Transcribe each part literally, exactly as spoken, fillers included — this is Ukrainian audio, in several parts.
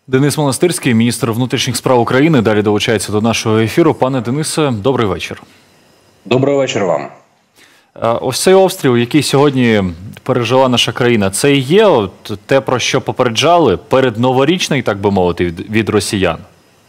Денис Монастирський, міністр внутрішніх справ України, далі долучається до нашого ефіру. Пане Денисе, добрий вечір. Добрий вечір вам. Ось цей обстріл, який сьогодні пережила наша країна, це і є от те, про що попереджали передноворічний, так би мовити, від, від росіян?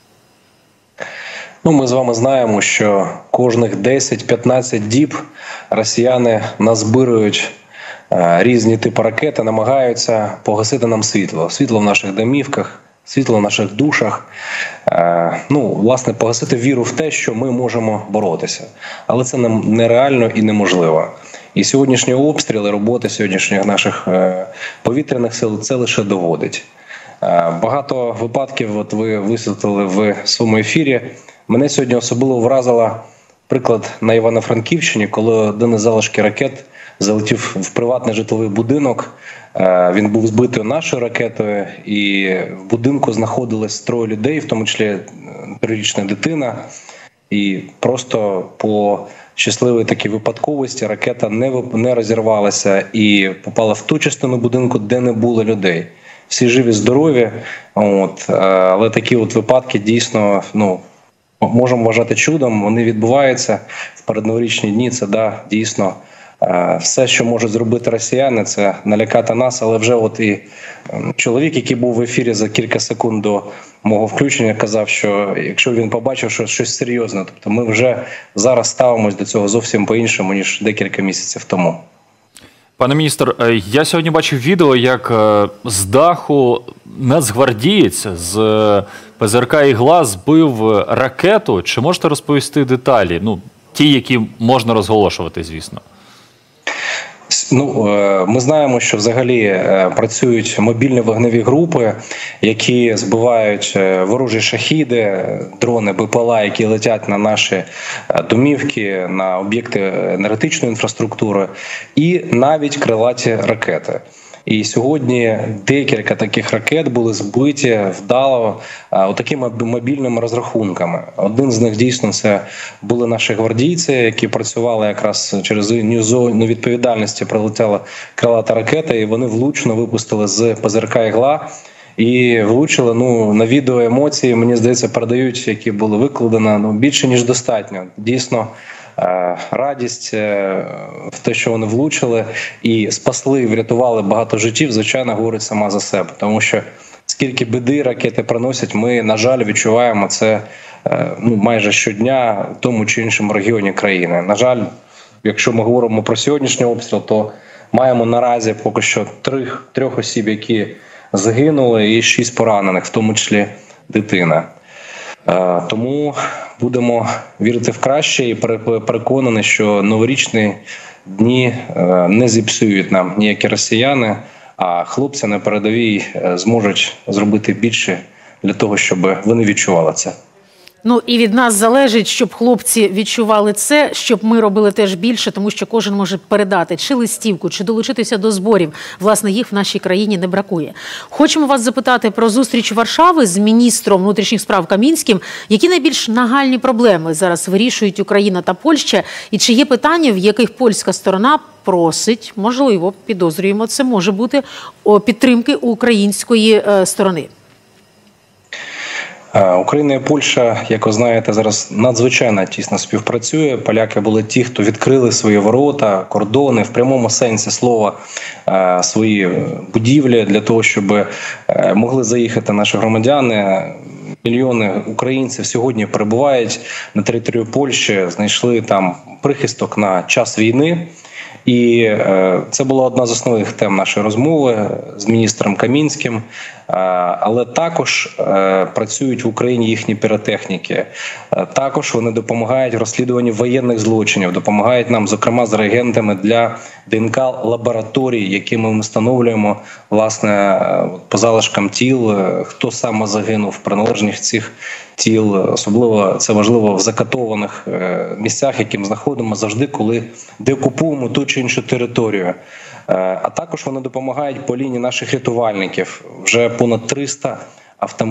Ну, ми з вами знаємо, що кожних десять-п'ятнадцять діб росіяни назбирують е, різні типи ракет, намагаються погасити нам світло. Світло в наших домівках, світло в наших душах. Е, ну, власне, погасити віру в те, що ми можемо боротися. Але це нереально і неможливо. І сьогоднішні обстріли, роботи сьогоднішніх наших е, повітряних сил це лише доводить. Е, багато випадків, от ви висвітлили в своєму ефірі. Мене сьогодні особливо вразила приклад на Івано-Франківщині, коли один із залишків ракет залетів в приватний житловий будинок. Він був збитий нашою ракетою, і в будинку знаходилось троє людей, в тому числі трирічна дитина. І просто по щасливій такій випадковості ракета не, не розірвалася і попала в ту частину будинку, де не було людей. Всі живі, здорові, от, але такі от випадки дійсно, ну, можемо вважати чудом, вони відбуваються в передноворічні дні. Це, да, дійсно, все, що можуть зробити росіяни, це налякати нас. Але вже от і чоловік, який був в ефірі за кілька секунд до мого включення, казав, що якщо він побачив, що щось серйозне, тобто ми вже зараз ставимось до цього зовсім по-іншому, ніж декілька місяців тому. Пане міністр, я сьогодні бачив відео, як з даху нацгвардієць з ПЗРК «Ігла» збив ракету. Чи можете розповісти деталі? Ну, ті, які можна розголошувати, звісно. Ну, ми знаємо, що взагалі працюють мобільні вогневі групи, які збивають ворожі шахіди, дрони БПЛА, які летять на наші домівки, на об'єкти енергетичної інфраструктури, і навіть крилаті ракети. І сьогодні декілька таких ракет були збиті вдало такими мобільними розрахунками. Один з них дійсно це були наші гвардійці, які працювали якраз через зону відповідальності, прилетіла крилата ракета, і вони влучно випустили з ПЗРК «Ігла». І влучили, ну, на відео емоції, мені здається, передають, які були викладені, ну, більше, ніж достатньо. Дійсно, радість в те, що вони влучили і спасли, врятували багато життів, звичайно, говорить сама за себе. Тому що скільки біди ракети приносять, ми, на жаль, відчуваємо це, ну, майже щодня в тому чи іншому регіоні країни. На жаль, якщо ми говоримо про сьогоднішній обстріл, то маємо наразі поки що трьох, трьох осіб, які загинули, і шість поранених, в тому числі дитина. Тому будемо вірити в краще і переконані, що новорічні дні не зіпсують нам ніякі росіяни, а хлопці на передовій зможуть зробити більше для того, щоб вони відчували це. Ну і від нас залежить, щоб хлопці відчували це, щоб ми робили теж більше, тому що кожен може передати чи листівку, чи долучитися до зборів. Власне, їх в нашій країні не бракує. Хочемо вас запитати про зустріч Варшави з міністром внутрішніх справ Камінським. Які найбільш нагальні проблеми зараз вирішують Україна та Польща? І чи є питання, в яких польська сторона просить, можливо, підозрюємо, це може бути, підтримки української сторони? Україна і Польща, як ви знаєте, зараз надзвичайно тісно співпрацює. Поляки були ті, хто відкрили свої ворота, кордони, в прямому сенсі слова, свої будівлі для того, щоб могли заїхати наші громадяни. Мільйони українців сьогодні перебувають на території Польщі, знайшли там прихисток на час війни. І е, це була одна з основних тем нашої розмови з міністром Камінським. Е, але також е, працюють в Україні їхні піротехніки. Е, також вони допомагають в розслідуванні воєнних злочинів, допомагають нам, зокрема, з реагентами для ДНК-лабораторій, якими ми встановлюємо, власне, по залишкам тіл, хто саме загинув, приналежність цих тіл. Особливо це важливо в закатованих місцях, яким знаходимо завжди, коли деокупуємо ту чи іншу територію. А також вони допомагають по лінії наших рятувальників. Вже понад триста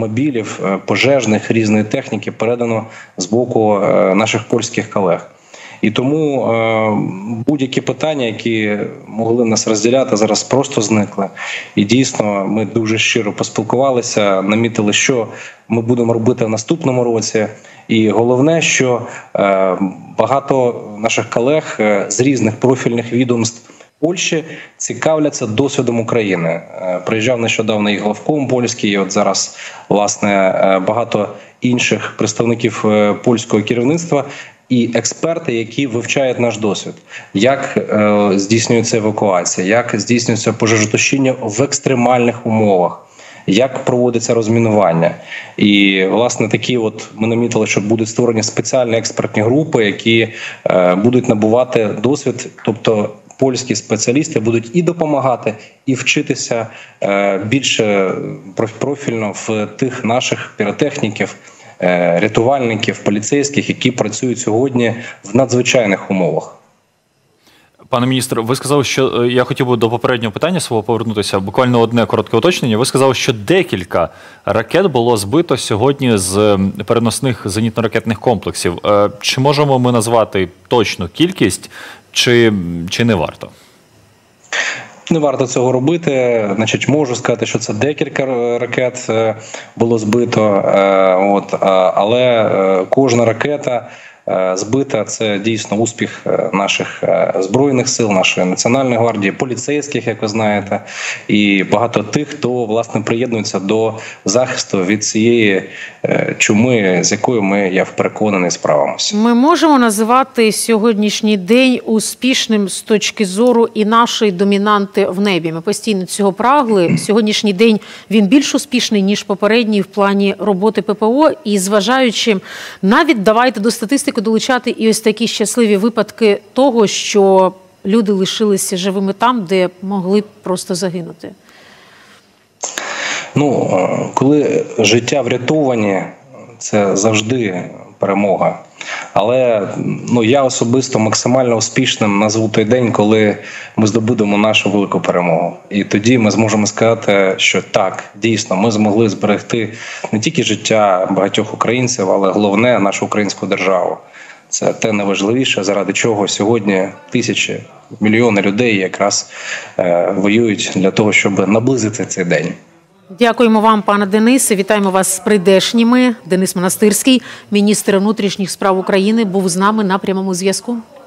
автомобілів пожежних різної техніки передано з боку наших польських колег. І тому е, будь-які питання, які могли нас розділяти, зараз просто зникли. І дійсно ми дуже щиро поспілкувалися, намітили, що ми будемо робити в наступному році. І головне, що е, багато наших колег е, з різних профільних відомств Польщі цікавляться досвідом України. Приїжджав нещодавно і главком польський, і от зараз, власне, багато інших представників польського керівництва і експерти, які вивчають наш досвід. Як е, здійснюється евакуація, як здійснюється пожежотушіння в екстремальних умовах, як проводиться розмінування. І, власне, такі от ми намітили, що будуть створені спеціальні експертні групи, які е, будуть набувати досвід, тобто польські спеціалісти будуть і допомагати, і вчитися е, більше профільно в тих наших піротехніків, е, рятувальників, поліцейських, які працюють сьогодні в надзвичайних умовах. Пане міністр, ви сказали, що я хотів би до попереднього питання свого повернутися. Буквально одне коротке уточнення. Ви сказали, що декілька ракет було збито сьогодні з переносних зенітно-ракетних комплексів. Чи можемо ми назвати точну кількість, чи, чи не варто? Не варто цього робити. Значить, можу сказати, що це декілька ракет було збито, от, але кожна ракета збита – це дійсно успіх наших Збройних сил, нашої Національної гвардії, поліцейських, як ви знаєте, і багато тих, хто, власне, приєднується до захисту від цієї чуми, з якою ми, я переконаний, справимося. Ми можемо називати сьогоднішній день успішним з точки зору і нашої домінанти в небі. Ми постійно цього прагли. Сьогоднішній день він більш успішний, ніж попередній в плані роботи ППО. І зважаючи, навіть давайте до статистики долучати і ось такі щасливі випадки того, що люди лишилися живими там, де могли б просто загинути. Ну, коли життя врятовані, це завжди перемога. Але ну, я особисто максимально успішним назву той день, коли ми здобудемо нашу велику перемогу. І тоді ми зможемо сказати, що так, дійсно, ми змогли зберегти не тільки життя багатьох українців, але головне – нашу українську державу. Це те найважливіше, заради чого сьогодні тисячі, мільйони людей якраз е, воюють для того, щоб наблизити цей день. Дякуємо вам, пане Денисе. Вітаємо вас з прийдешніми. Денис Монастирський, міністр внутрішніх справ України, був з нами на прямому зв'язку.